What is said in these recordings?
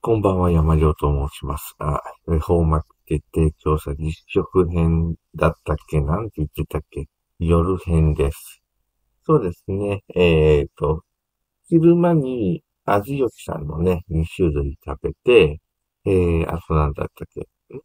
こんばんは、山城と申します。恵方巻き徹底調査実食編だったっけ？なんて言ってたっけ？夜編です。そうですね。昼間に、味よきさんのね、2種類食べて、あとなんだったっけ？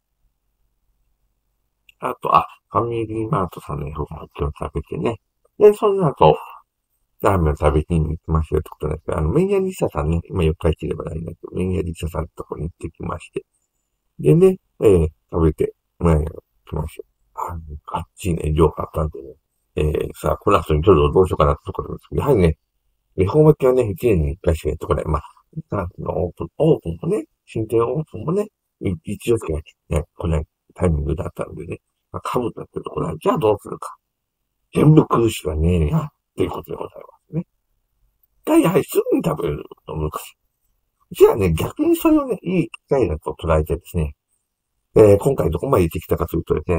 ファミリーマートさんの恵方巻きを食べてね。で、その後、ラーメンを食べに行きましたよってことなんですけど、麺屋リサさんね、今4日行ければないんだけど、麺屋リサさんのとこに行ってきまして。でね、食べて、来ました。あっちね、量があったんでね。さあ、この後にちょっとどうしようかなってところなんですけど、やはりね、恵方巻きはね、1年に1回しかやってこない。オープンもね、新店オープンもね、一応しかね、来ないタイミングだったんでね、被ったってところは、じゃあどうするか。全部食うしかねえや、っていうことでございますね。やはりすぐに食べるの難しい。じゃあね、逆にそれをね、いい機会だと捉えてですね、今回どこまで行ってきたかというとですね、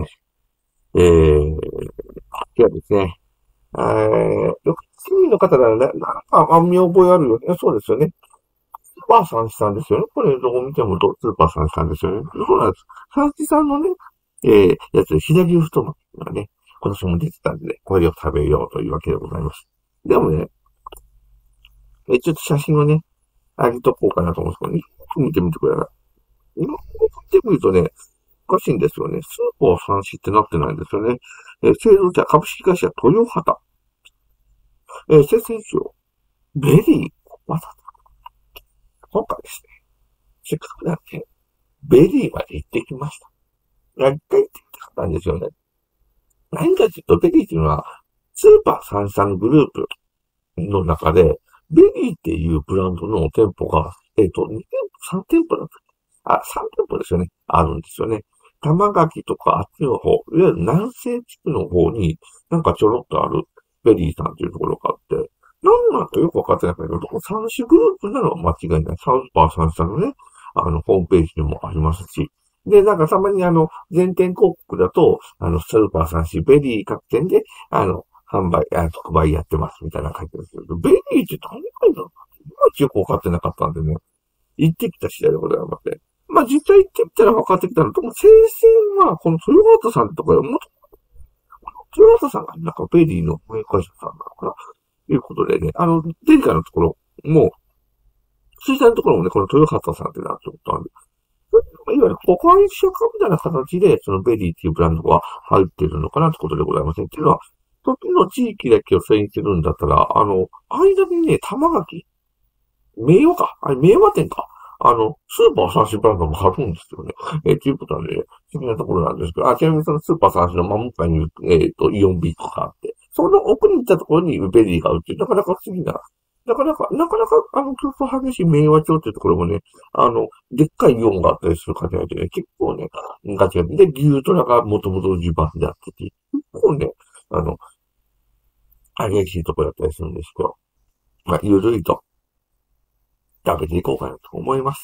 いやですね、よく市民の方ならね、なんか見覚えあるよね。そうですよね。スーパー三枝さんですよね。これどこ見てもスーパー三枝さんですよね。そうなんです。三枝さんのね、やつで、飛騨牛太巻きがね、今年も出てたんでね、これを食べようというわけでございます。でもね、ちょっと写真をね、あげとこうかなと思うんですけどね、よく見てみてください。今、見てみるとね、おかしいんですよね。スーパー三枝ってなってないんですよね。製造者株式会社豊畑。生鮮種ベリー小バタ今回ですね、せっかくなんで、ベリーまで行ってきました。一回行ってきたかったんですよね。何かというと、ベリーっていうのは、スーパー三々グループの中で、ベリーっていうブランドの店舗が、2店舗、3店舗だった。3店舗ですよね。あるんですよね。玉垣とかあっちの方、いわゆる南西地区の方になんかちょろっとあるベリーさんっていうところがあって、何なのかよくわかってないけど、三種グループなのは間違いない。サウスパー三々のね、ホームページにもありますし。で、なんかたまに全店広告だと、スーパー三種ベリー各店で、販売、特売やってますみたいな書いてるんですけど、ベリーって何回だろういまいちよくわかってなかったんでね、行ってきた次第でございますね。まあ実際行ってみたら分かってきたのと、生鮮は、この豊畑さんとか、豊畑さんがなんかベリーのメーカーさんなのかなということでね、デリカのところも、水産のところもね、この豊畑さんってなってことある。いわゆる保管者化みたいな形で、そのベリーっていうブランドが入っているのかなってことでございません。っていうのは、時の地域だけを遷移するんだったら、間にね、玉垣明和か。明和店か。スーパー三種ブランドもあるんですよね。ということはね、不思議なところなんですけど、ちなみにそのスーパー三種の真向かいに、イオンビークがあって、その奥に行ったところにベリーが売って、なかなか不思議な、なかなか、競争激しい明和町っていうところもね、でっかいイオンがあったりする方がいてね、結構ね、ガチガチで、牛トラがもともと地盤であってて、結構ね、あの、激しいところだったりするんですけど、まあ、ゆるいと食べていこうかなと思います。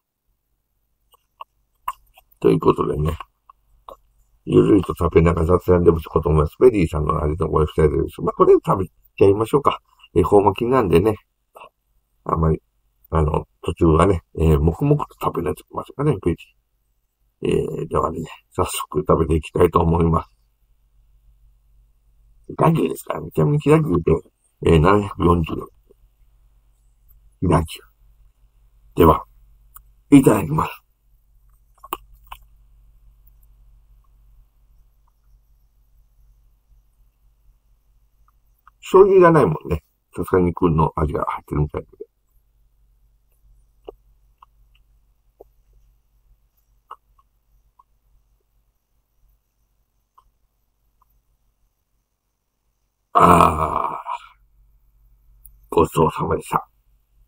ということでね、ゆるりと食べながら雑談でもしようと思います。ベリーさんの味のご夫妻です。まあ、これ食べちゃいましょうか。恵方巻きなんでね、あんまり、途中はね、黙々と食べないといけませんかね、ベリー。ではね、早速食べていきたいと思います。飛騨牛ですからね。ちなみに飛騨牛で、740円。飛騨牛。では、いただきます。醤油いらないもんね。さすがに肉の味が入ってるみたいで。あー、ごちそうさまでした。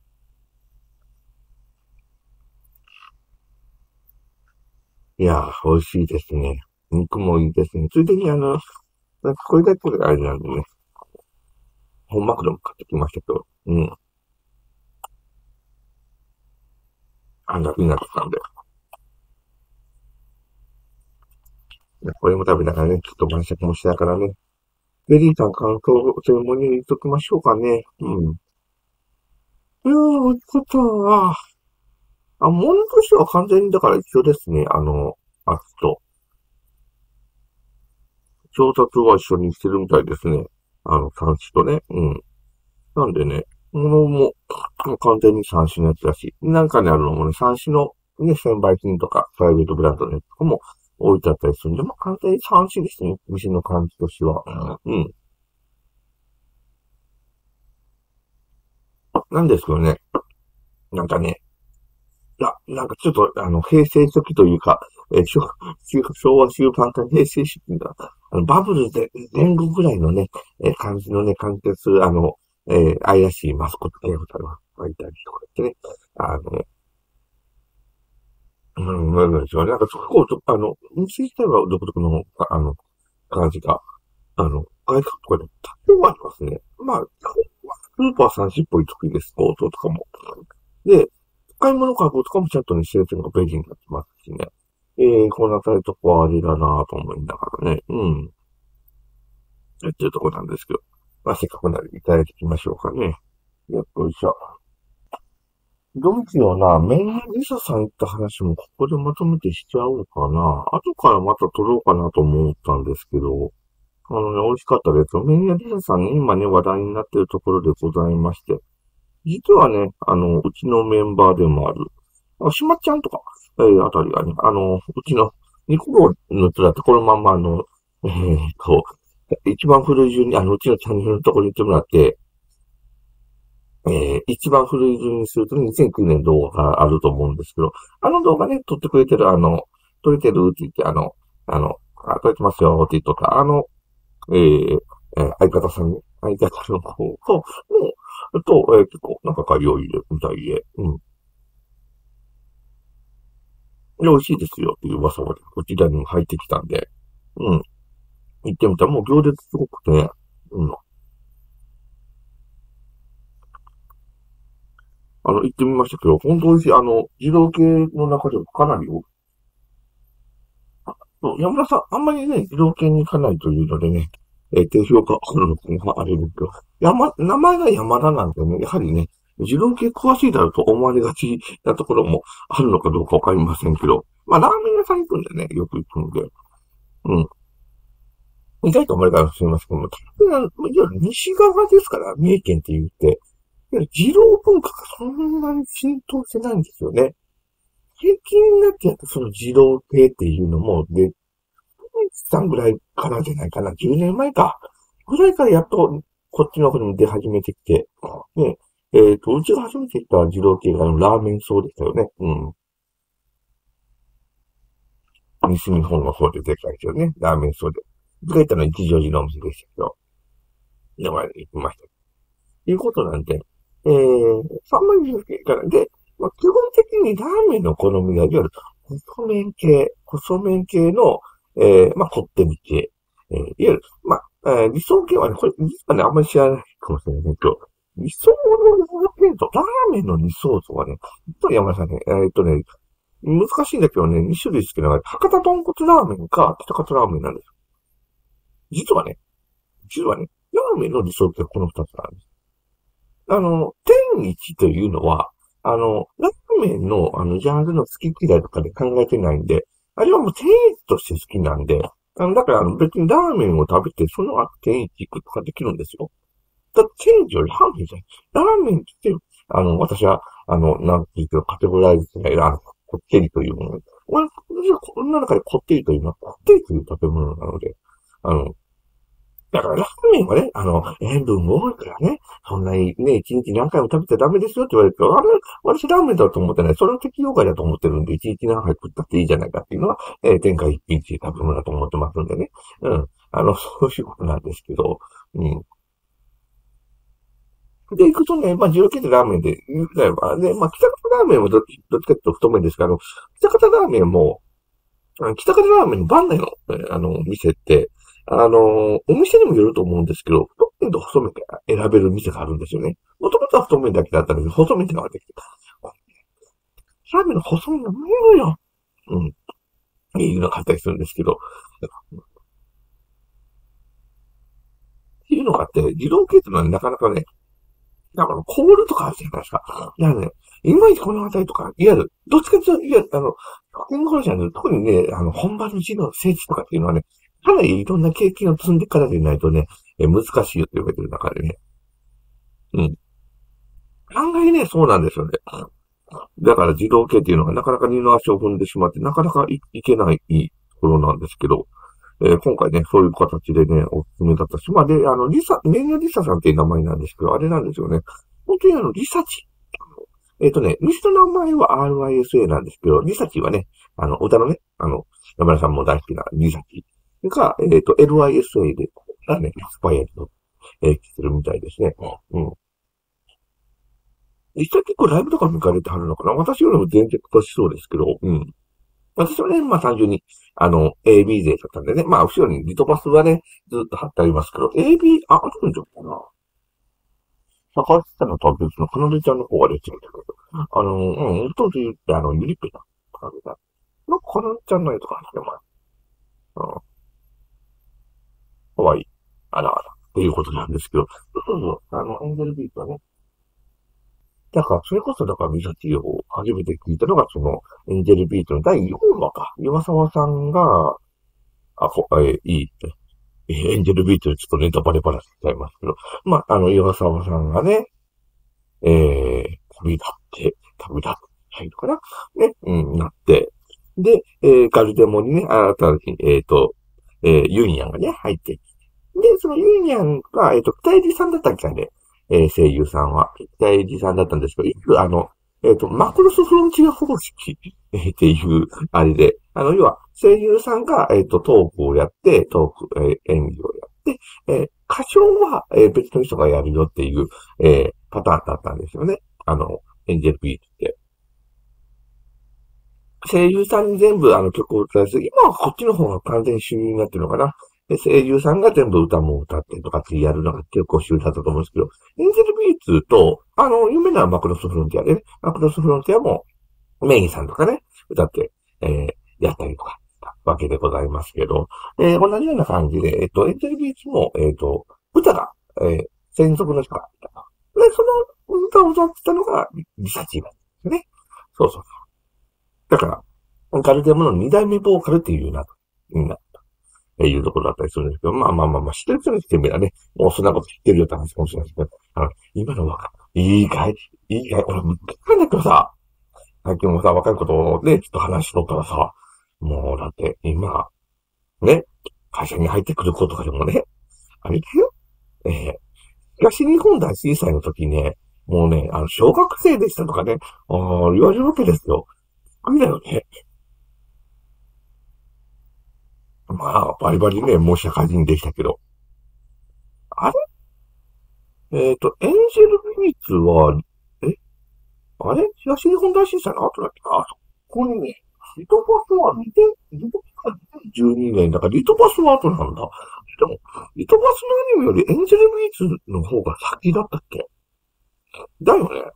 いやー、美味しいですね。肉もいいですね。ついでになんかこれだけがあれなんでね、本マグロも買ってきましたけど、うん。楽になってたんで。これも食べながらね、ちょっと晩酌もしながらね。ベリーさん感想、セレモニー入れときましょうかね。うん。いやー、美味しかったわ。 ものとしては完全にだから一緒ですね。あっちと。調達は一緒にしてるみたいですね。三種とね。うん。なんでね、ものも完全に三種のやつだし、なんかね、あるのもね、三種のね、専売品とか、プライベートブランドのやつとかも置いてあったりするんで、まあ、完全に三種ですね。店の感じとしては。うん。なんですけどね、なんかね、なんかちょっと、平成初期というか、昭和終盤から平成初期が、バブルで前後ぐらいのね、感じのね、関係する、愛らしいマスコットキャラクターがいたりとかしてね、あの、なんでしょうね。なんかそこを店自体は独特の、感じが、外国とかで多少ありますね。まあ、スーパー30っぽい得意です、強盗とかも。で、買い物かごとかもちゃんとね、制限がベリーになってますしね。こんなたいとこはあれだなぁと思いながらね、やってるとこなんですけど。まあ、せっかくならいただいていきましょうかね。よいしょ。どうしような。メインリサさん行った話もここでまとめてしちゃおうかな。後からまた撮ろうかなと思ったんですけど、美味しかったです。メインリサさんに今ね、話題になっているところでございまして、実はね、うちのメンバーでもある、しまっちゃんとか、あたりがね、うちのニコロのつらってこのまんま一番古い順に、うちのチャンネルのところに行ってもらって、一番古い順にすると2009年動画があると思うんですけど、あの動画ね、撮ってくれてる撮れてるって言って、撮れてますよって言っとった、相方さんね、相方の方結構仲が良いみたいで、美味しいですよっていう噂がこちらにも入ってきたんで、行ってみたらもう行列すごくてね、行ってみましたけど、本当美味しい。二郎系の中でもかなり多い。そう、山田さん、あんまりね、二郎系に行かないというのでね、低評価あるのかな、あれですけど、名前が山田なんでね、やはりね、二郎系詳しいだろうと思われがちなところもあるのかどうかわかりませんけど、まあ、ラーメン屋さん行くんでね、よく行くんで、うん。意外と思われかもしれませんけども、いわゆる西側ですから、三重県って言って、二郎文化がそんなに浸透してないんですよね。最近になってやっとその二郎系っていうのも、で、さんぐらいからじゃないかな、10年前か。ぐらいからやっと、こっちの方にも出始めてきて、ね、うちが初めて行った二郎系がラーメン層でしたよね。西日本の方ででかいですよね。ラーメン層で。僕が行ったのは一乗寺のお店でしたけど、名前で行きました。いうことなんで、あんまりから、で、まあ、基本的にラーメンの好みが、いわゆる細麺系の、まあ、こってり系、いわゆる、まあ、理想系はね、これ、実はね、あんまり知らないかもしれないけど、理想のラーメンと、ラーメンの理想像はね、実は山田さんね、難しいんだけどね、2種類好きなのが、博多豚骨ラーメンか、北方ラーメンなんですよ。実はね、ラーメンの理想ってこの2つなんです。天一というのは、ラーメンの、ジャンルの好き嫌いとかで考えてないんで、あれはもう天一として好きなんで、だから別にラーメンを食べて、その後天一行くとかできるんですよ。だって天一よりラーメンじゃない。ラーメンって、私は、なんて言うか、カテゴライズしない、こってりというもの。私はこの中でこってりというのは、こってりという食べ物なので、あの、だからラーメンはね、塩分も多いからね、そんなにね、一日何回も食べちゃダメですよって言われるけど、あれ、私ラーメンだと思ってない。それは適用外だと思ってるんで、一日何回食ったっていいじゃないかっていうのは、天下一品っていう食べ物だと思ってますんでね。そういうことなんですけど、うん。で、行くとね、まあ、二郎系でラーメンで、言うくらいは、ね、まあ、北方ラーメンもどっちかというと太麺ですけど、北方ラーメンも、北方ラーメンの番内の、店って、お店にもよると思うんですけど、太麺と細麺が選べる店があるんですよね。もともとは太麺だけだったんですけど、細麺ってのができて、ラーメンの細麺がうめえのよ。うん。いうのがあったりするんですけど、っていうのがあって、二郎系っていうのはなかなかね、 だから、コールとかあるじゃないですか。いやね、いまいちこのあたりとか、いわゆる、どっちかというと、いや、ショッピングコールじゃね、特にね、本場の地の聖地とかっていうのはね、かなりいろんな経験を積んでからでないとね、難しいよって言われてる中でね。うん。案外ね、そうなんですよね。だから自動系っていうのがなかなか二の足を踏んでしまって、なかなかいけないところなんですけど、今回ね、そういう形でね、おすすめだったし、まあ、で、メニューリサさんっていう名前なんですけど、あれなんですよね。本当にリサチ。リストの名前は RISA なんですけど、リサチはね、歌のね、山田さんも大好きなリサチが、LISA で、ね、スパイアと、するみたいですね。うん。実際結構ライブとか見かれてはるのかな。私よりも全然詳しそうですけど、うん。私はね、まあ単純に、AB 勢だったんでね、まあ後ろにリトバスはね、ずっと貼ってありますけど、AB、あるんじゃないかな。高橋さんのとは別のかなでちゃんの方が出てるんだけど、当時言って、ゆりっぺだ。かなでちゃん。のかなでちゃんの絵とかしてます。うん。かわいい。あらあら。っていうことなんですけど、そうそう、エンゼルビートはね、だから、それこそ、だから、ミサティを初めて聞いたのが、その、エンジェルビートの第4話か。岩沢さんが、いいって、エンジェルビートでちょっとネタバレバラしちゃいますけど、まあ、岩沢さんがね、旅立って、入るかなね、うん、なって、で、ガルデモにね、新たに、ユニアンがね、入ってで、そのユニアンが、北入さんだったっけね、声優さんは。北入さんだったんですけど、マクロスフロンティア方式、っていう、あれで、要は、声優さんが、トークをやって、演技をやって、歌唱は、別の人がやるよっていう、パターンだったんですよね。エンジェルビーチって。声優さんに全部曲を歌わせて、今はこっちの方が完全に主流になってるのかな。で、声優さんが全部歌も歌ってとかってやるのが結構主流だったと思うんですけど、エンジェルビーツと、有名なマクロスフロンティアでね、マクロスフロンティアもメインさんとかね、歌って、やったりとかしたわけでございますけど、同じような感じで、エンジェルビーツも、歌が、専属の人がいた。で、その歌を歌ってたのが、リサチーバですね。そうそう。だから、カルテムの二代目ボーカルっていうような、みんな、いうところだったりするんですけど、まあ、知ってる人にしてみればね、もうそんなこと知ってるよって話かもしれないですけど、今の若いいかい、俺、むっかりなんだけどさ、最近もさ、若いことをね、ちょっと話しとったらさ、もうだって、今、ね、会社に入ってくる子とかでもね、あれだよ、東日本大震災の時ね、もうね、小学生でしたとかね、言われるわけですよ。びっくりだよね。まあ、バリバリね、もう社会人でしたけど。あエンジェルビーツは、え、あれ東日本大震災の後だっけあ、そこにね、リトバスはリトバスは2012年だから、リトバスは後なんだ。でも、リトバスのアニメよりエンジェルビーツの方が先だったっけだよね。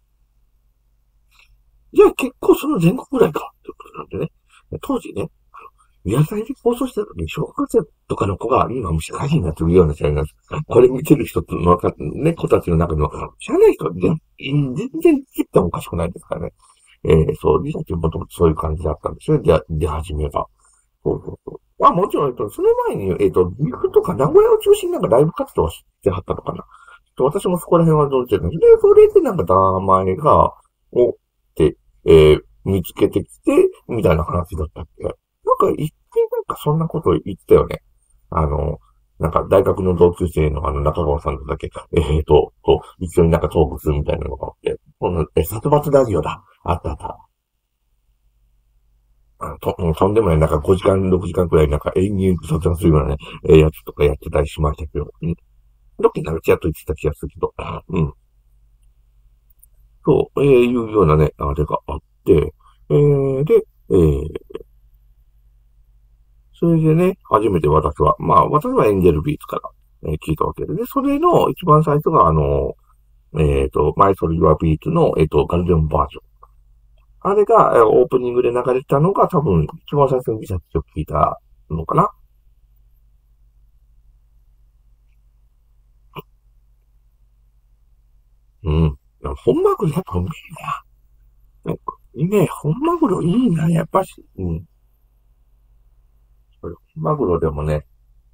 じゃあ結構その前後ぐらいかってことなんでね。当時ね、リアルタイムで放送してた時に、小学生とかの子が今も社会人になってるような時代なんです。これ見てる人の、ね、子たちの中の、知らない人は全然切ってもおかしくないですからね。そう、リサってもともとそういう感じだったんですよね。出始めが。そうそうそう。まあもちろん、その前に、岐阜とか名古屋を中心になんかライブ活動をしてはったのかな。私もそこら辺はどうしてるんですで、それでなんか名前が、て、見つけてきて、みたいな話だったっけなんか一見なんかそんなこと言ったよね。あの、なんか大学の同級生の中川さんとだけ、一緒になんかトークするみたいなのがあって、殺伐ラジオだ。あったあった。とんでもない、なんか5時間、6時間くらいなんか永遠に殺伐するようなね、やつとかやってたりしましたけど、うん。どっかなんかちらっと言ってた気がするけど、うん。そう、いうようなね、あれがあって、で、それでね、初めて私はエンジェルビーツから、聞いたわけで、で、それの一番最初がマイソル・ユア・ビーツの、ガルデンバージョン。あれが、オープニングで流れてたのが多分、一番最初にリサーチを聞いたのかな。 うん。本マグロやっぱうめえな。ね、本マグロいいな、やっぱし。うん。これ本マグロでもね、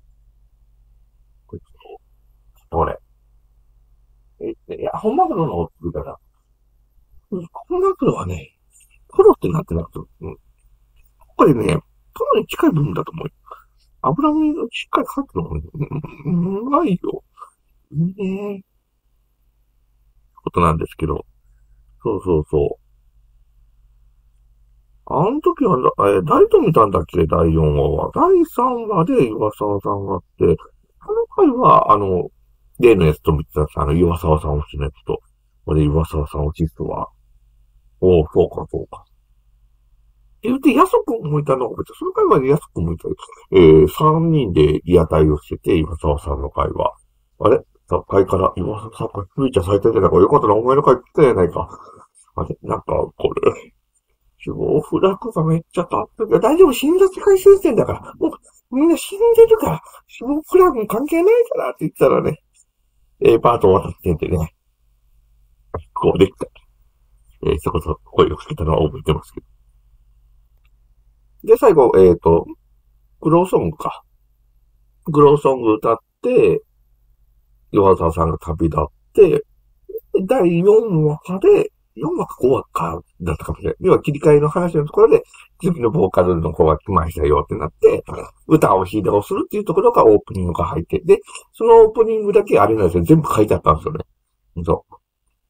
これ、いや、本マグロのおつだから、本マグロはね、プロってなってなくて、うん。これね、プロに近い部分だと思うよ。油身がしっかりかかってるもんね。うまいよ。いいね。ことなんですけど。そうそうそう。あの時は、誰と見たんだっけ第4話は。第3話で岩沢さんがあって、あの回は、例のやつと見てたさ、岩沢さん推しのやつと、俺岩沢さん推しっすわ。おう、そうか、そうか。言って、やそくんもいたのが別に、その回はやそくんもいた。3人でリアタイをしてて、岩沢さんの回は。あれ回から岩沢さんがフィーチャーされてんじゃないか。よかったな、お前の回来たやないか。あれなんか、これ、死亡フラグがめっちゃ立ってる。大丈夫、診察回収してんだから。もう、みんな死んでるから、死亡フラグ関係ないからって言ったらね、パート渡ってんでね、こうできた。そこそ声をかけたのは覚えてますけど。で、最後、グローソングか。グローソング歌って、岩沢さんが旅立って、第4話で、4話か5話か、だったかもしれない。要は切り替えの話のところで、次のボーカルの子が来ましたよってなって、歌を披露するっていうところがオープニングが入って、で、そのオープニングだけあれなんですよ。全部書いてあったんですよね。そう。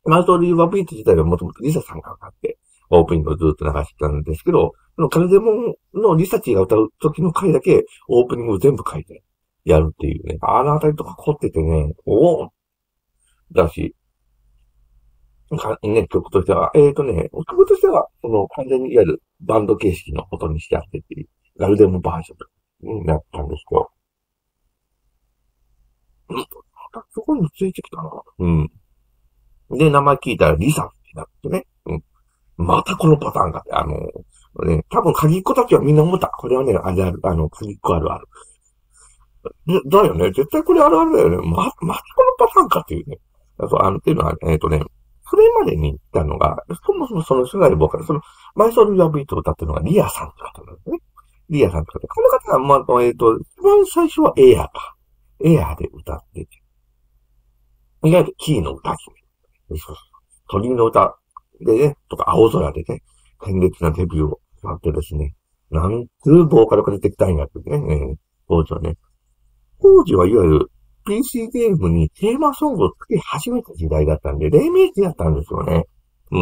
マウトリーバービート自体はもともとリサさんが歌って、オープニングをずっと流してたんですけど、そのカルデモンのリサチが歌う時の回だけ、オープニングを全部書いて、やるっていうね。あのあたりとか凝っててね、おおだし、ね、曲としては、曲としては、その完全にいわゆるバンド形式のことにしてあってっていう、ガルデムバージョンになったんですけど、うん、またすごいのついてきたな。うん。で、名前聞いたらリサってなってね。うん。またこのパターンが、ね、多分鍵っ子たちはみんな思った。これはね、あるある、鍵っ子あるある。だよね。絶対これあるあるだよね。またこのパターンかっていうね。っていうのは、それまでに言ったのが、そもそもその世代のボーカル、その、マイソール・ヤビートを歌ってるのがリアさんって方なんですね。リアさんって方。この方は、一番最初はエアか。エアで歌ってて、いわゆるキーの歌姫。そう鳥の歌でね、とか青空でね、鮮烈なデビューをさってですね、なんつうボーカルが出てきたいんやってね、当時はね。当時はいわゆる PC ゲームにテーマソングをつけ始めた時代だったんで、黎明期だったんですよね。うん。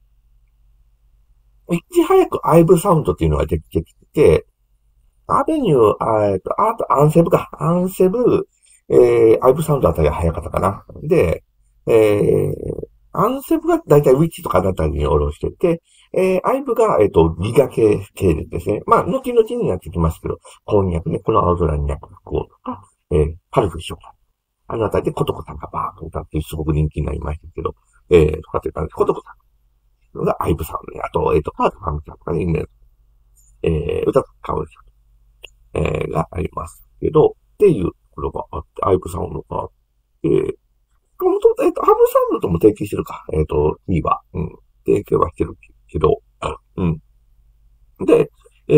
いち早くアイブサウンドっていうのができてきて、アベニュー、あとアンセブか。アンセブ、アイブサウンドあたりが早かったかな。で、アンセブがだいたいウィッチとかあたりに下ろしてて、アイブが、ギガ系ですね。まあ、後々になってきますけど、こんにゃくね、この青空に焼く服をとか、パルフィッション。あのあたりでコトコさんがバーッと歌ってすごく人気になりましたけど、とかって言ったんです。コトコさんがアイブさんね、あと、カートファミさんとかね、歌使うがありますけど、っていうところがあって、アイブサウンドがあって、もともと、ハブサウンドとも提携してるか、キーは、うん、提携はしてるけど、うん。で、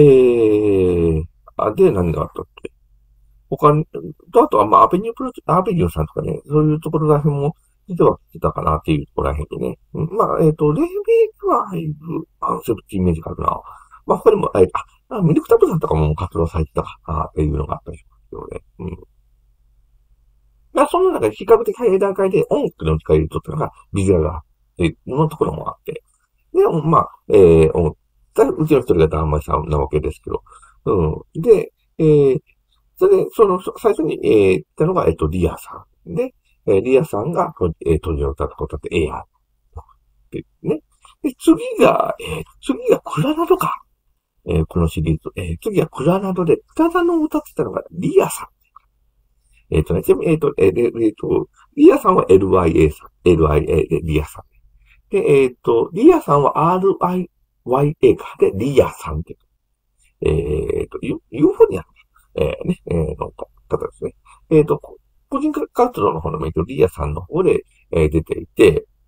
何があったっけ他に、あとは、まあ、アベニューさんとかね、そういうところら辺も、実は来てたかなっていうところら辺でね。うん、まあ、レイベイクは、アンセルってイメージがあるな。まあ、他にも、ミルクタブさんとかも活動されてたかなっていうのがあったりしますけどね。うん。まあ、その中で比較的早い段階で音楽の使いとっていうのが、ビジュアルが、のところもあって。で、まあ、うちの一人がダンマイさんなわけですけど。うん。で、それで、最初に、言ったのが、リアさん。で、リアさんが、トリオタとか歌って、エアってね。で、次がクラナドか。このシリーズ。次はクラナドで、クラナドを歌ってたのがリアさん。ちなみに、リアさんは LIA さん。LIA でリアさん。で、リアさんは RIYA か。で、リアさんって。ユーフォニアの方ですね。個人活動の方のリアさんの方で、出ていて、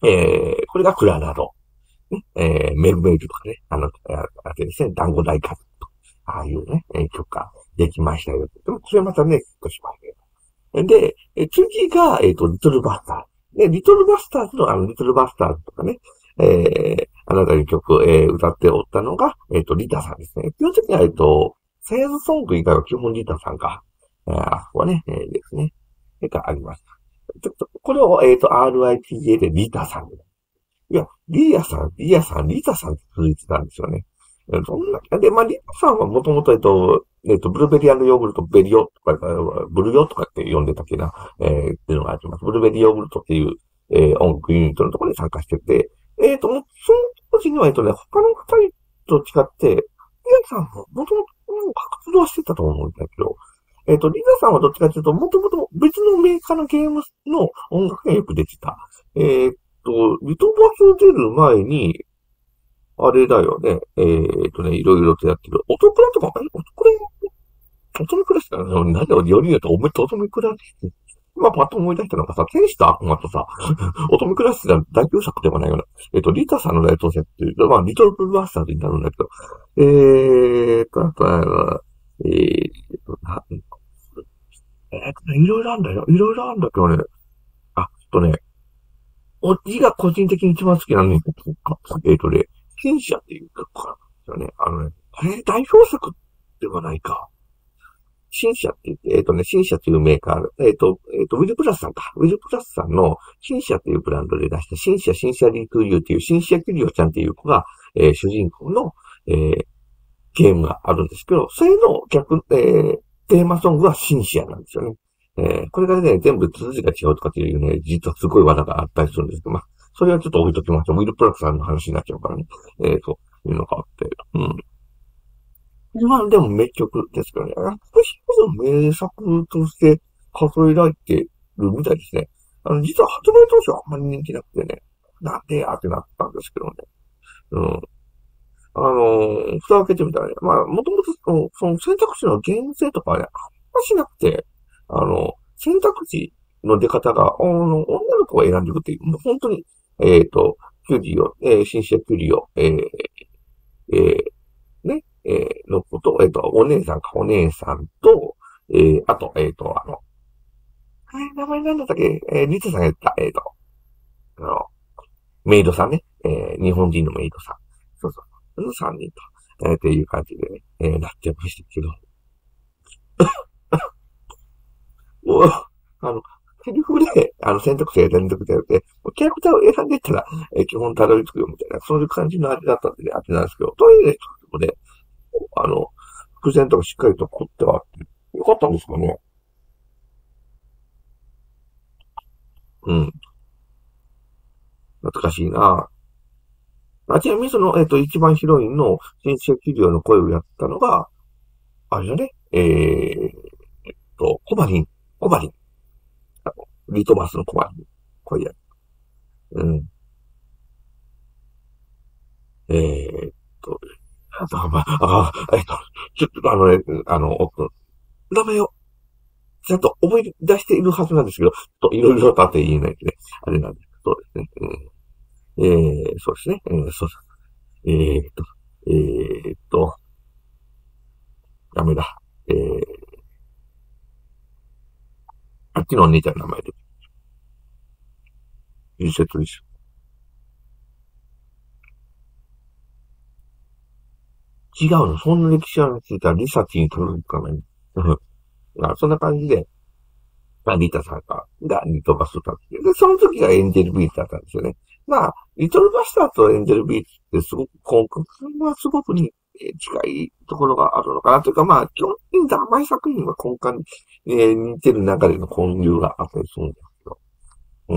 これがクラナド。ね、メルメールとかね、あれですね、団子大家族とか、ああいうね、曲ができましたよ。でも、それまたね、ヒットしましたよ。で、次が、リトルバスターズ。で、リトルバスターズのリトルバスターズとかね、あなたに曲、歌っておったのが、リタさんですね。基本的には、セールスソング以外は基本リタさんか。あそこはね、ですね。があります。ちょっと、これを、RITA でリタさん。いや、リアさん、リタさんって続いてたんですよね。そんな、で、まあ、リタさんはもともと、ブルーベリーヨーグルト、ベリオとか、ブルヨとかって呼んでたっけな、っていうのがあります。ブルーベリーヨーグルトっていう、音楽ユニットのところに参加してて、もう、その当時には、他の方と違って、リタさんももともと活動してたと思うんだけど、リタさんはどっちかというと、もともと別のメーカーのゲームの音楽がよく出てた。リトバス出る前に、あれだよね。いろいろとやってる。オトクラとか、オトクラしか何だよりによっておめとオトクラって、今パッと思い出したのがさ、天使と悪魔とさ、オトクラスが代表作ではないような。リタさんの大当選っていう、まあ、リトルバスターズになるんだけど、あとは、な、いろいろあるんだよ。いろいろあるんだけどね。ね、字が個人的に一番好きなのに、戦車っていう曲からですよね。代表作ではないか。新車って言って、新車っていうメーカー、ウィルプラスさんか。ウィルプラスさんの新車っていうブランドで出した新車リートゥーユーっていう新車キュリオちゃんっていう子が、主人公の、ゲームがあるんですけど、それのテーマソングは新車なんですよね。これがね、全部続きが違うとかっていうね、実はすごい技があったりするんですけど、まあ、それはちょっと置いときましょう。ウィルプラスさんの話になっちゃうからね。そういうのがあって。うん。まあ、でも名曲ですけどね。やっぱり名作として数えられてるみたいですね。実は発売当初はあんまり人気なくてね。なんでやってなったんですけどね。うん。蓋を開けてみたらね。まあ、もともとその選択肢の厳正とかはね、あんましなくて、選択肢の出方が、女の子が選んでいくっていう、もう本当に、キュリオ、シンシアキュリオ、ね、のこと、お姉さんかお姉さんと、あと、名前なんだったっけ、リツさんが言った、あの、メイドさんね、日本人のメイドさん。そうそう。3人と、っていう感じでね、なってましたけど。もう、セリフで、選択肢が選択肢やって、キャラクターを選んでいったら、基本たどり着くよみたいな、そういう感じの味だったんでね、味なんですけど、とはいえね、ちょっとね、あの、伏線とかしっかりと凝ってはあって、よかったんですかね。うん。懐かしいな。ちなみにその、一番ヒロインの新世企業の声をやったのが、あれだね、コバリン、コバリン、リトバスのコバリン、声や。うん。えーっと、ちょっと名前をちゃんと思い出しているはずなんですけど、いろいろとあって言えないんでね、あれなんです。そうですね。そうですね。そうです。えーっと、ダメだ。あっちのお姉ちゃんの名前で。リセットです。違うの。そんな歴史がついたらリサティに取るかな。うん。そんな感じで、まあ、リタさんがリトバスターズで、その時がエンジェルビーチだったんですよね。まあ、リトルバスターズとエンジェルビーチってすごく根幹はすごくに近いところがあるのかなというか、まあ、基本的に甘い作品は根幹に、似てる中での交流があったりするんですけど。うん。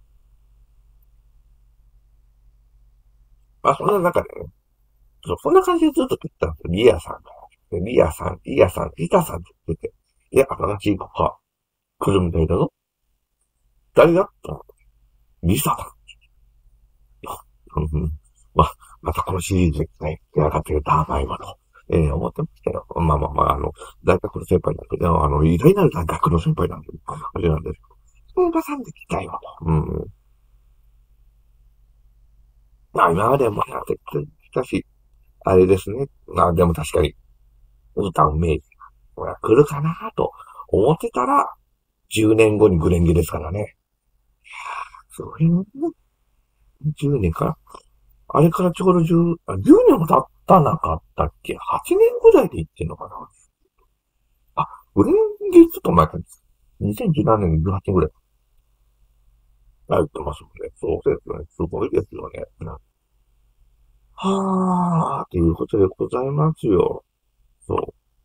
まあ、そんな中でね、そんな感じでずっと撮ったんですよ。リアさん、リタさんって言ってて、いや、新しい子が来るみたいだぞ。誰だったの？リサだ。うん、まあ、またこのシリーズね、やがてダーマイワと、思ってましたよ。まあまあまあ、大学の先輩なんで、偉大なる大学の先輩なんで、あれなんですけど、そう出さんできたよと。うん。 まあ今までもやってきたし、あれですね。まあでも確かに、歌う名義が来るかなと思ってたら、10年後にグレンゲですからね。そういう10年かあれからちょうど10年も経ったなかったっけ？ 8 年ぐらいで行ってんのかな。あ、グレンゲちょっと前か。2017年18年ぐらい。入ってますもんね。そうですよね。すごいですよね。はー、ということでございますよ。そう。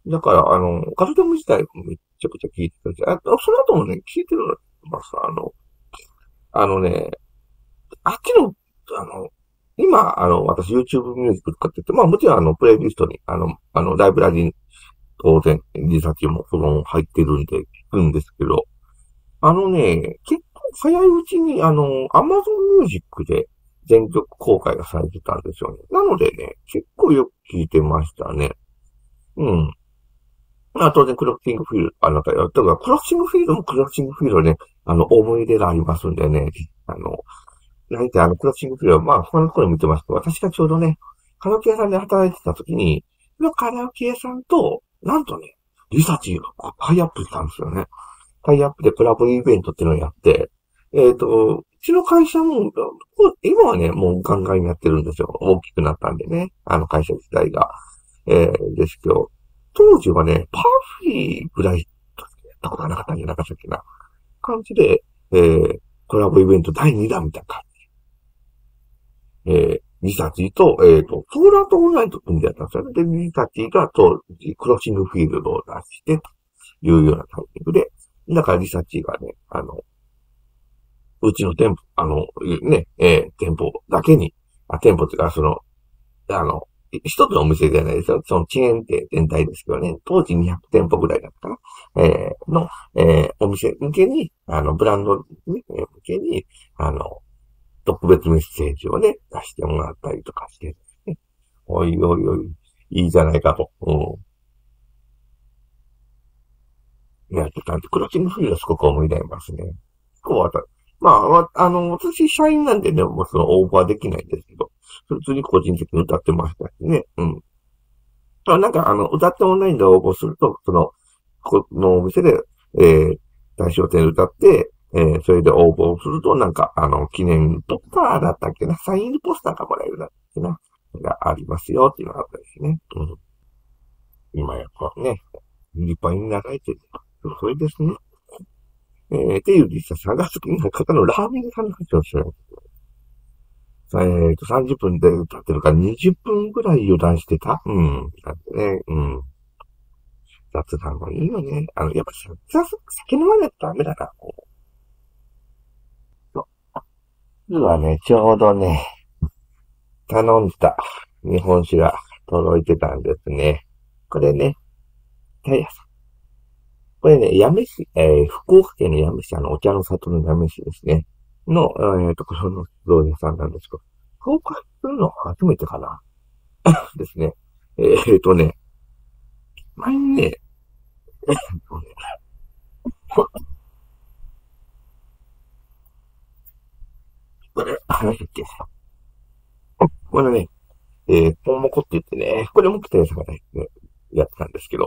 だから、カルテム自体もめっちゃくちゃ聞いてたし、その後もね、聞いてるのます。あのね、秋の、あの、今、私 YouTube ミュージック使ってて、まあもちろんプレイリストに、ライブラリに当然、リサーチもその入ってるんで聞くんですけど、結構早いうちにAmazon Music で全曲公開がされてたんですよね。なのでね、結構よく聞いてましたね。うん。まあ当然クロッシングフィールド、だからクロッシングフィールドもクロッシングフィールドね、思い出がありますんでね、なんてクロッシングフィールド、まあ他のところ見てますけど、私がちょうどね、カラオケ屋さんで働いてた時に、そのカラオケ屋さんと、なんとね、リサチがタイアップしたんですよね。タイアップでコラボイベントっていうのをやって、うちの会社も、今はね、もうガンガンやってるんですよ。大きくなったんでね。会社自体が。ですけど、当時はね、パフィーぐらいやったことがなかったんじゃなかったっけな。感じで、コラボイベント第2弾みたいな感じ。リサチと、ソーラーとオンラインと組んでやったんですよね。で、リサチが、クロッシングフィールドを出して、というようなタイミングで、だからリサチがね、うちの店舗、ね、店舗だけに、店舗っていうか、あの、一つのお店じゃないですよ。そのチェーン店全体ですけどね、当時200店舗ぐらいだったかな、お店向けに、ブランド、ね、向けに、あの、特別メッセージをね、出してもらったりとかして、ね、おいおいおい、いいじゃないかと、やってたんで、クロッチングフィールドすごく思い出しますね。こう、まあ、私、社員なんでね、もうそのオーバーできないんですけど、普通に個人的に歌ってましたしね。うん。なんか、歌ってオンラインで応募すると、このお店で、え対象店で歌って、それで応募すると、なんか、記念とかだったっけな、サインポスターがもらえるだっけな、がありますよっていうのがあったですね。うん。今やっぱね、立派になられてる。それですね。っていう実際さんが好きな方のラーメン屋さんの話をしよう。30分で歌ってるから20分ぐらい油断してた。うん。なんでね、うん。雑談もいいよね。やっぱ酒飲まないとダメだな、こう。そう。実はね、ちょうどね、頼んだ日本酒が届いてたんですね。これね、はい、これね、八女市、福岡県の八女市、お茶の里の八女市ですね。の、この不動産なんですけど、福岡するの初めてかなですね。ね、前にね、ここれ、話だっけこれね、ポンモコって言ってね、これも来たやつがね、やってたんですけど、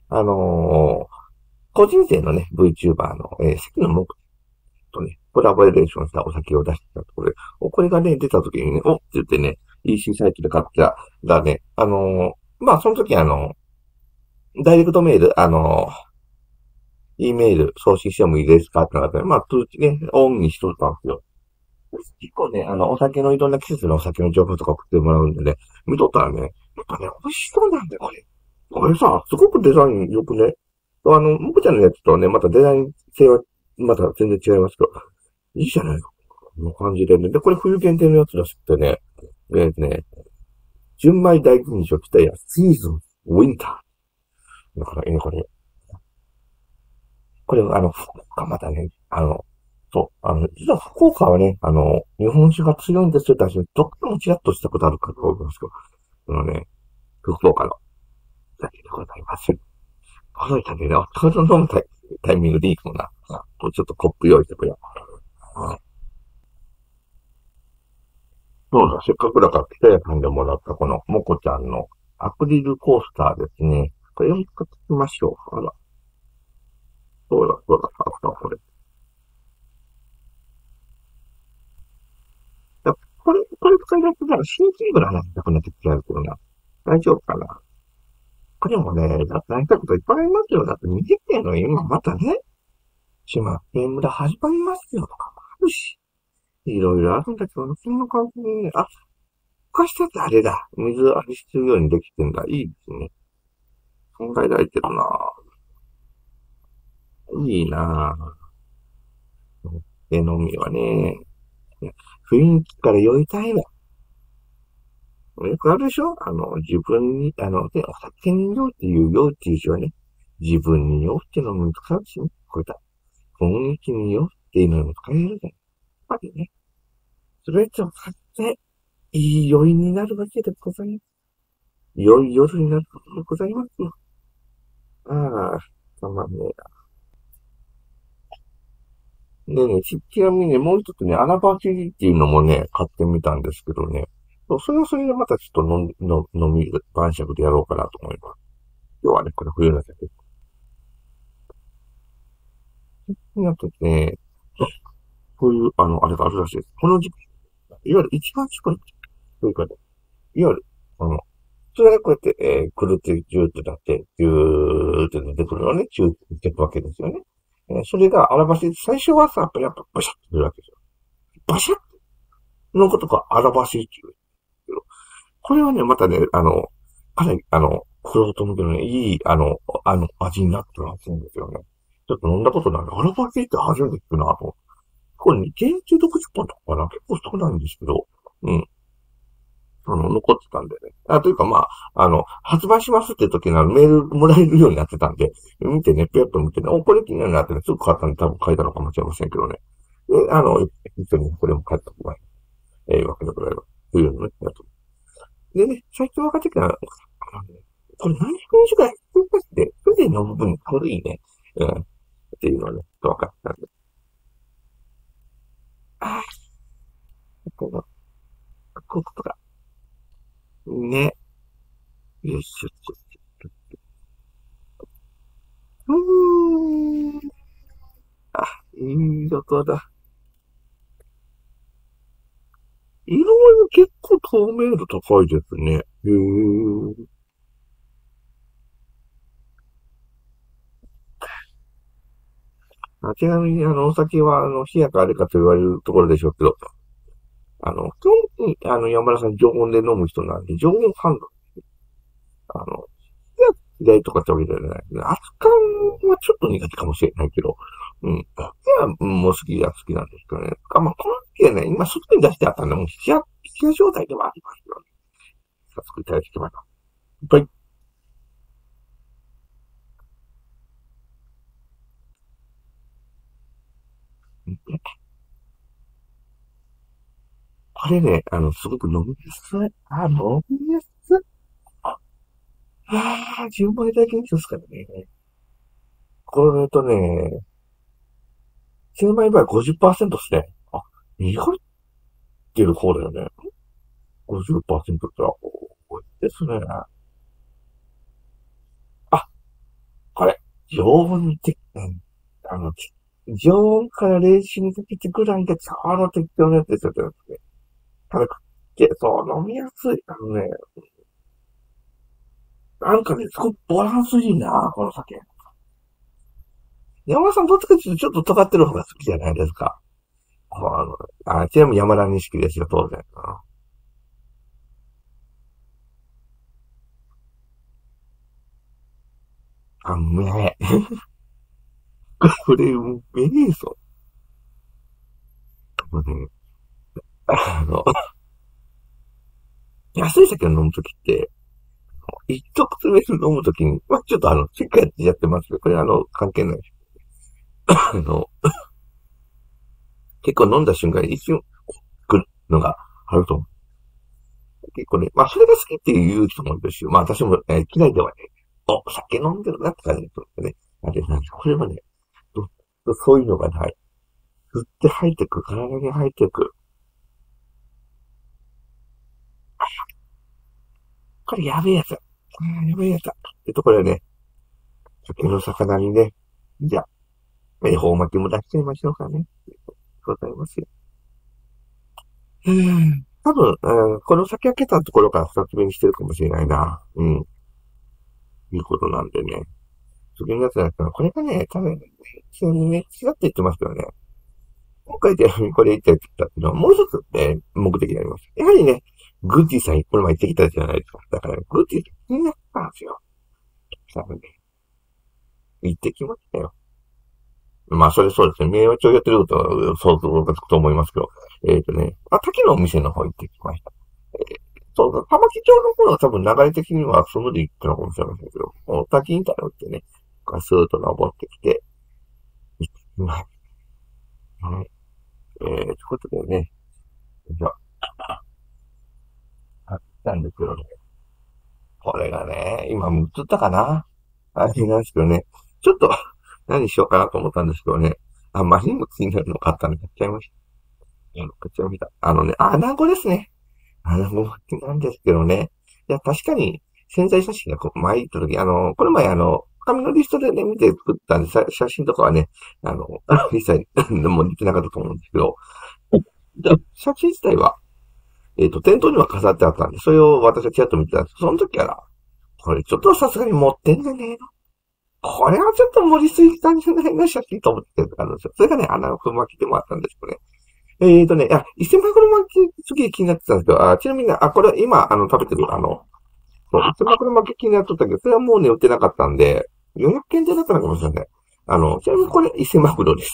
個人店のね、VTuber の、関野木とね、コラボレーションしたお酒を出してたところで、これがね、出た時にね、おって言ってね、EC サイトで買ったらね、まあ、その時ダイレクトメール、E メール送信してもいいですかってなって、まあ、通知ね、オンにしとったんですよ。結構ね、お酒のいろんな季節のお酒の情報とか送ってもらうんでね、見とったらね、やっぱね、美味しそうなんだよ、これ。これさ、すごくデザイン良くね。もこちゃんのやつとはね、またデザイン性は、また全然違いますけど、いいじゃないか。この感じでね。で、これ冬限定のやつらしくてね、ね、純米大吟醸来たや、シーズン、ウィンター。だからね、これ、福岡またね、そう、実は福岡はね、日本酒が強いんですよ。私、どっかもちらっとしたことあるかと思いますけど、福岡の酒でございます。届いたんでね、これ飲むタイミングでいいかもな。ちょっとコップ用意してくれよ。 そうだ、せっかくだから北谷さんでもらったこのもこちゃんのアクリルコースターですね。これを使ってみましょう。あら、そうだ、そうだ、あった、これ。これ使い出したら CG ぐらいなくなってきちゃうけどな。大丈夫かな。これもね、だって何たこといっぱいありますよ。だって見てての今またね、ゲームで始まりますよとかもあるし。いろいろあるんだけど、そんな感じにね、あ、こうしたってあれだ。水浴びするようにできてんだ。いいですね。考えられてるな。いいな。飲みはね、雰囲気から酔いたいわ。よくあるでしょ自分に、ね、お酒に酔うっていう酔うっていう字はね、自分に酔うっていうのも使うしね。これだ。雰囲気に酔うっていうのも使えるじゃん。やっぱりね。それと使って、いい酔いになるわけでございます。良い夜になるわけでございますよ。ああ、たまんねえな。ねえねえ、ちなみにね、もう一つね、穴場シリっていうのもね、買ってみたんですけどね。それはそれでまたちょっと飲み、晩酌でやろうかなと思います。今日はね、これ冬の酒。になってね、こういう、あれがあるらしいです。この時期、いわゆる一番近いというかね、いわゆる、普通はこうやって、くるってジューってなって、ジューって出てくるのをね、ジューって言っていくわけですよね。それが荒走り、最初はさ、やっぱバシャッと出るわけですよ。バシャッのことが荒走りっていうけど。これはね、またね、かなり、クロート向けのね、いい、味になってるはずなんですよね。ちょっと飲んだことない。荒走りって初めて聞くなと。これね、原油60本とかかな結構少ないんですけど、うん。残ってたんでね。というかまあ、発売しますっていう時のメールもらえるようになってたんで、見てね、ぴょっと見てね、これ気になるなってね、すぐ買ったんで多分書いたのかもしれませんけどね。で、一緒にこれも買った方がわけでございます。というのね、でね、最近分かってきたら、これ何分以上かして、それで飲む分、これいいね。うん。っていうのはね、分かったんで。ああ、この、こういうことか。ね。よいしょ。うーん。あ、いい音だ。色合いも結構透明度高いですね。へー。ちなみに、お酒は、冷やかあれかと言われるところでしょうけど、基本的に、山田さん常温で飲む人なんで、常温ハンド。冷や嫌いとかってわけじゃない。熱燗はちょっと苦手かもしれないけど、うん。いや、もう好きは好きなんですけどね。まあ、この時はね、今外に出してあったんで、もう冷や状態ではありますよね。早速いただいてきました。はい。これね、すごく飲みやすい。飲みやすい。自分もいただきますからね。これね、精米場合50%ですね。意外ってる方だよね。50%って多いですね。あ、これ、常温にて、うん、あの、常温から冷酒にかけてぐらいがちょうど適当なやつですよね。ただ、そう、飲みやすい。なんかね、すごくバランスいいな、この酒。山田さんどっちかっていうとちょっと尖ってる方が好きじゃないですか。ちなみに山田錦ですよ、当然。うめえ。これ、うめえぞ。もうね、あの、安い酒を飲むときって、一口目飲むときに、ちょっとしっかりやってますけど、これ関係ない。あの、結構飲んだ瞬間に一瞬来るのがあると思う。結構ね、まあ、それが好きっていう人もいるし、まあ、私も、嫌いではね、酒飲んでるなって感じですね。あれなんです。これはね、そういうのがない。吸って入ってく、体に入ってく。 これやべえやつ。やべえやつだ。ってところでね、酒の魚にね、じゃあ、恵方巻きも出しちゃいましょうかね。ございますよ。多分、この先開けたところから二つ目にしてるかもしれないな。いうことなんでね。次のやつだったら、これがね、多分、ちなみにね、違って言ってますけどね。今回でこれ言ってたっていうのは、もう一つね、目的があります。やはりね、グッチさんこの前行ってきたじゃないですか。だから、グッチ気になったんですよ。多分ね、行ってきましたよ。まあ、そうですね。名誉町やってることは想像がつくと思いますけど。滝のお店の方行ってきました。そうだ、玉木町の方は多分流れ的にはそので行ったのかもしれませんけど、滝みたいなのってね、スーッと登ってきて、行ってきました。はい。ということでね、じゃあ、ったんですけどね。これがね、今映ったかなあれなんですけどね。ちょっと、何しようかなと思ったんですけどね。あまりにも気になるの買ったんで買っちゃいました。買っちゃいました。穴子ですね。穴子巻きなんですけどね。いや、確かに、潜在写真が前行った時、この前紙のリストでね、見て作ったんで、写真とかはね、一切、もう出てなかったと思うんですけど、写真自体は、店頭には飾ってあったんで、それを私がちらっと見てたんです。その時から、これちょっとさすがに持ってんじゃねえのこれはちょっと盛りすぎたんじゃないの写真と思ってたんですよ。それがね、穴の巻きでもあったんですけどね。伊勢マグロ巻きすげえ気になってたんですけど、ちなみにね、これ今、食べてる、そう、伊勢マグロ巻き気になっとったけど、それはもうね、売ってなかったんで、400件でだったのかもしれない。ちなみにこれ、伊勢マグロです。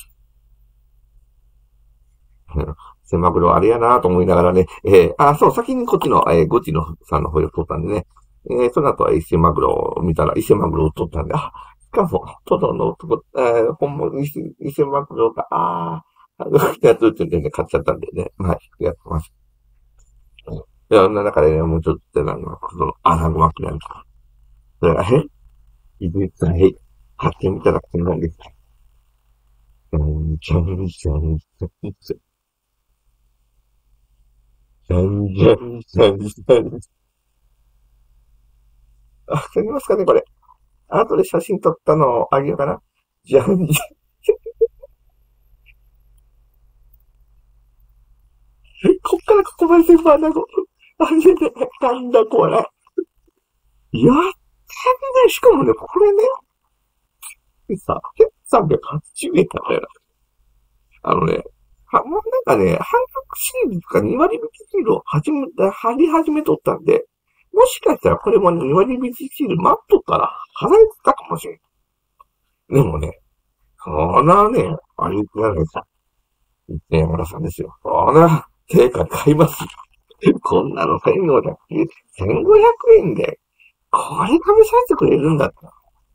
伊勢マグロあれやなと思いながらね、そう、先にこっちの、ゴチのさんの方で撮ったんでね、その後は伊勢マグロを見たら、伊勢マグロを撮ったんで、しかも、トドのとこ、本物伊勢マグロが、やつってね、買っちゃったんでね、まあ、やってます。いや、そんな中でね、もうちょっと、その、穴子巻きなんですか。それが、実際、買ってみたらこんなんです。じゃんじゃんじゃんじゃんじゃんじゃんじゃんじゃん。見ますかね、これ。後で写真撮ったのをあげようかな。じゃんじゃん。こっからここまで全部穴子。あげて、なんだこれ。やったね。しかもね、これね、さ、380円だったよ。もうなんかね、半額シールとか2割引きシールを貼り始めとったんで、もしかしたらこれもね、2割引きシール待っとったら払えてたかもしれん。でもね、そんなね、あれじゃないですか。山田さんですよ。そんな、定価買います。こんなの1400、1500円で、これ試させてくれるんだったら、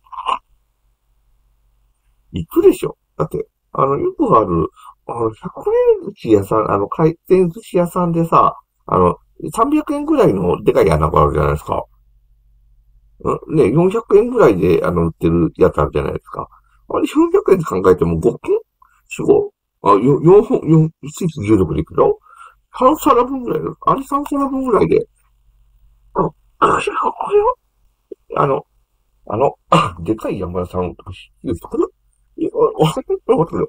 行くでしょ。だって、よくある、100円寿司屋さん、回転寿司屋さんでさ、300円ぐらいのでかい穴があるじゃないですか。ね、400円ぐらいで、売ってるやつあるじゃないですか。あれ、400円で考えても5本 ?4、5? 4本、4、1日16でいくよ。3皿分ぐらいあれ3皿分ぐらいで。あれよあの、でかい山田さんとか言う人かないや、わかる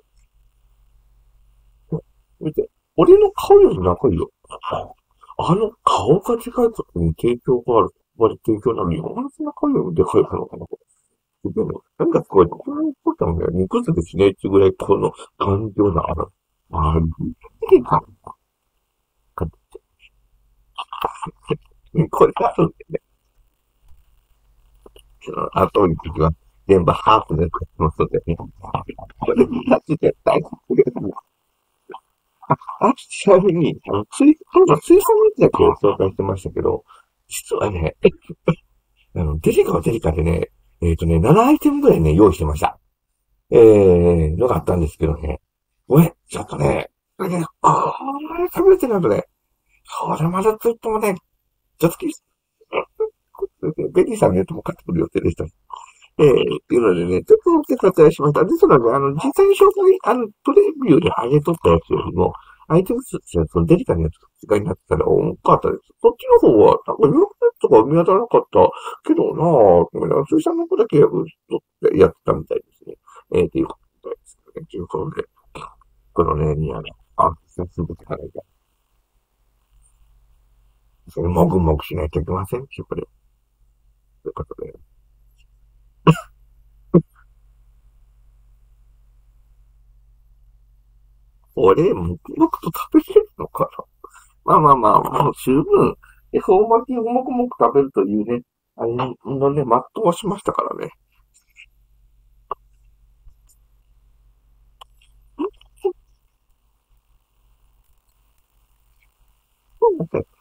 見て。俺の顔より長いよ。顔がでかいことに提供がある。提供なのに、俺の顔よりでかいのかな。でも、なんかこれ、このことはね、肉付けしないってぐらい、この感情がある。いいか。これあるんでね。後に時は、全部ハーフでやってますのでね。これ、絶対、ちなみに、水産密着を紹介してましたけど、実はね、デリカはデリカでね、7アイテムぐらいね、用意してました。のがあったんですけどね。ちょっとね、これ食べてないとね、それまでといってもね、ちょっとベリーさんのやつも買ってくる予定でした。っていうのでね、ちょっとお手伝いしました。ですので、実際に紹介、プレビューで上げとったやつよりも、 アイテム数ってそのデリカのやつが違いになってたら重かったです。そっちの方は、なんか有力なやつとか見当たらなかったけどなぁ、水産の子だけやってたみたいですね。っていうことみたいですね。ということで、このね、に久しぶりからそれもぐもぐしないといけません。やっぱり。ということで。俺、黙々と食べれるのかな。まあまあまあ、もう十分、恵方巻きをもくもく食べるというね、あれのね、全うしましたからね。そうなんです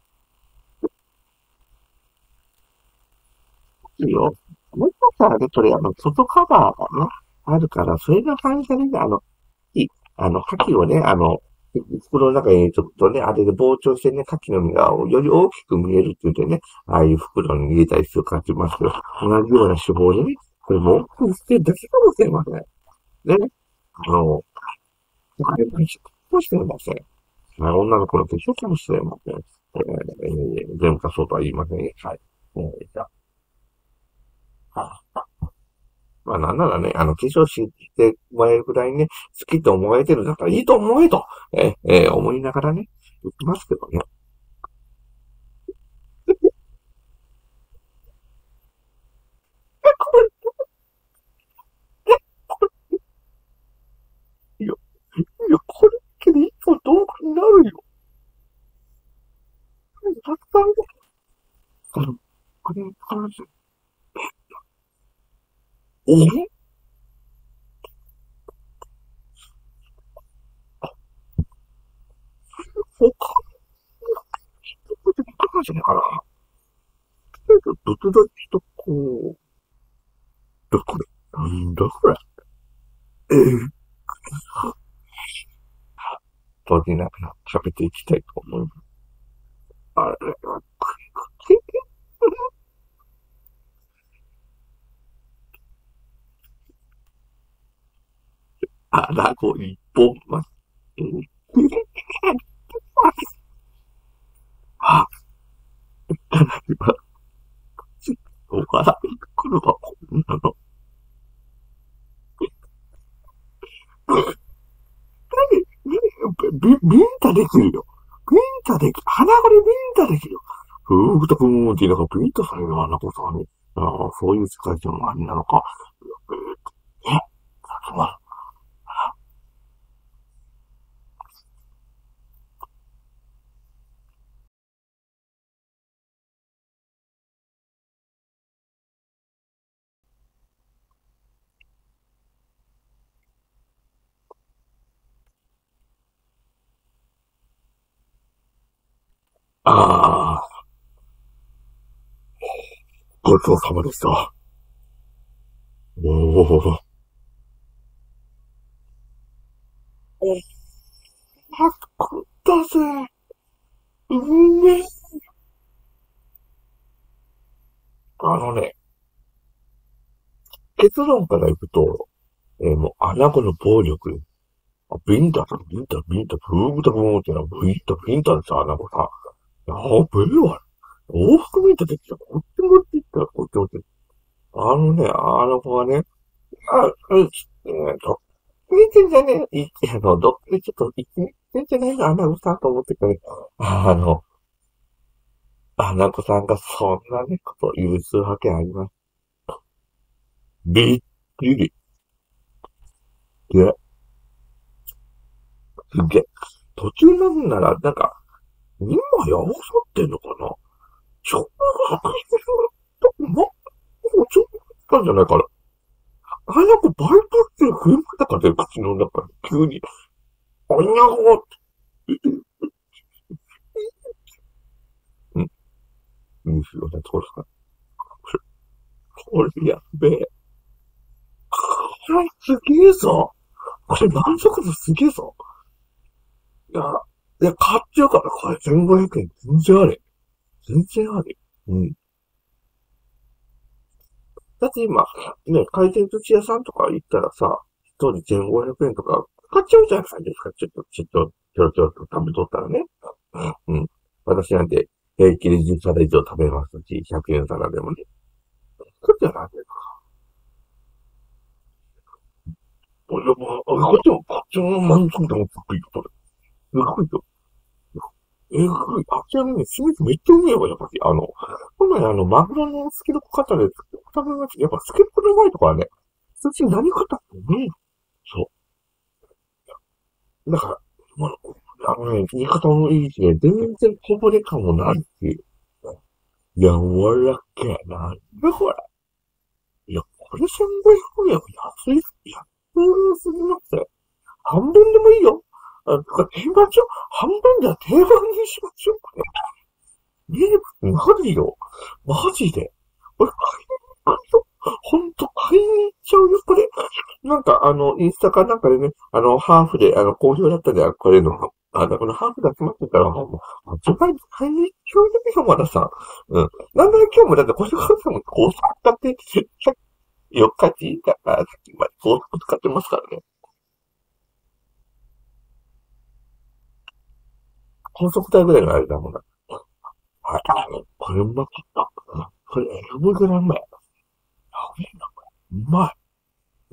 よ。もう一つあれ、これ、外カバーがね、あるから、それが反射でね、い牡蠣をね、袋の中にちょっとね、あれで膨張してね、牡蠣の身がより大きく見えるって言ってね、ああいう袋に入れたりする感じますけど、同じような手法でね、これも大きくしてるだけかもしれません。ね。あれ、化粧してません。女の子の化粧かもしれません。全部かそうとは言いません。はい。じゃあ、まあなんならね、化粧してもらえるぐらいね、好きと思われてるんだったらいいと思えと、思いながらね、言ってますけどね。いや、いや、これだけで一歩遠くになるよ。たくさん、これ、話、え他のことできないじゃないかな。どつだけとこう、これ、なんだこれ。えー、閉じながら食べていきたいと思います。あれは、あらご一本ま、うん、あ、今、お笑い来るわ、こんなの。ビンタできるよ。ビンタできる。鼻がりビンタできるよ。ふーとくんって言いながらビンタされるよ、あんなことはね。ああ、そういう世界線もありなのか。え、そうなああ、ごちそうさまでした。おー、お、まくったぜ。うめえ。ね、結論からいくと、もう、穴子の暴力。ビンタだ、ビンタ、ビンタ、ブーブタブーってのは、ビンタ、ビンタでさ、穴子さ、やべえわ。往復ビンタできた。こっちもって言ったら、こっちもって。あの子はね、全然じゃねえ、どっかでちょっと、全然ね、アナゴさんと思ってくれ。あの、アナゴさんがそんなね、こと言うするわけあります。びっくり。で、すげえ。途中なんなら、なんか、今やおさってんのかなちょっと破壊してる。もうちょっとしたんじゃないかな。あの子バイトってる振り向いたからね、口の中に急に、あんな子って、うん、いいですよね、そうですか。これやべえ。これすげえぞ。これ満足度すげえぞ。いや、買っちゃうから、これ1500円全然あれ。全然あれ。うん。だって今、ね、回転寿司屋さんとか行ったらさ、一人1500円とか買っちゃうじゃないですか。ちょっとちょろちょろと食べとったらね。うん。私なんて平気で10皿以上食べますし、100円皿でもね。こっちはなんでこれも、こっちの満足度も低いよ、これ。すごいよ。えぐい。あちらのね、清水めっちゃうめえわ、やっぱり。本来マグロのスケロク方で食べます。やっぱスケロクのうまいとこはね、普通に何方ってね、そう。だから、まあ、言い方もいいしね、全然こぼれ感もないし、柔らかいな。なんだこれ。いや、これ1500円安い、安すぎますよ。半分でもいいよ。定番しよう。半分じゃ定番にしましょうかね。マジよ。マジで。俺、買いに行くよ。ほんと、買いに行っちゃうよ、これ。なんか、インスタかなんかでね、ハーフで、好評だったじゃん、これの。このハーフが決まってたら、もう、買いに行っちゃうよ、まださ。うん。なんだ今日もだって、これからさ、も高速使って、さっき4日だから、さっきまで高速使ってますからね。高速代ぐらいのあれだもんな。はい。これうまかった。これ、エブグラムや。やべえな、これ。うまい。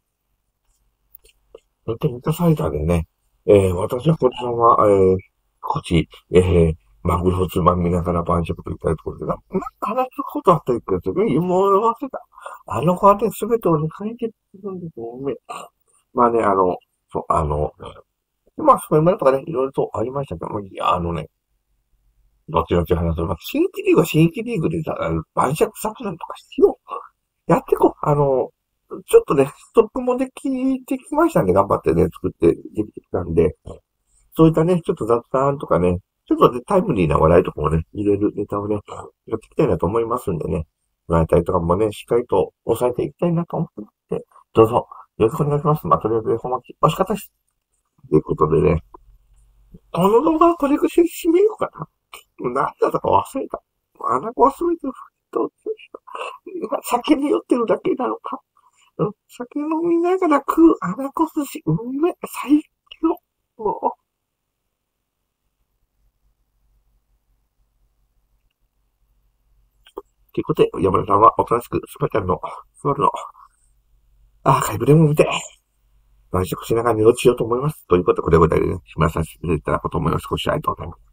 だって満たされたんでね。私はこちらは、こっち、マグロつまみながら晩酌といったところで、なんか話すことあったりするもう忘れた。あの子はね、すべてをね、解決するんですよね。まあね、そう、まあ、そういうものとかね、いろいろとありましたけど、いや、後々話す。まあ、新規リーグは新規リーグでさ、晩酌作戦とかしよう。やってこう。ちょっとね、ストックもできてきましたんで、頑張ってね、作ってできてきたんで、そういったね、ちょっと雑談とかね、ちょっとね、タイムリーな話題とかもね、入れるネタをね、やっていきたいなと思いますんでね、話題とかもね、しっかりと抑えていきたいなと思ってますんで、どうぞ、よろしくお願いします。まあ、とりあえず、お待ち、惜しかったです。ということでね、この動画はこれくらい締めようかな。何だったか忘れた。穴子忘れてる。どう酒に酔ってるだけなのか。酒飲みながら食う穴子寿司、うめえ、最強。もうということで、山田さんはおとなしくスパチャンの、スバルのアーカイブでも見て、晩酌しながら寝落ちしようと思います。ということで、これぐらいで、ね、締めさせていただこうと思います。ご視聴ありがとうございます。